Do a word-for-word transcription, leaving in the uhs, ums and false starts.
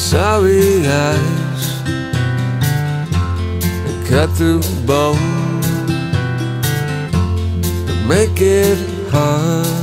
sorry eyes that cut through the bone, that make it hard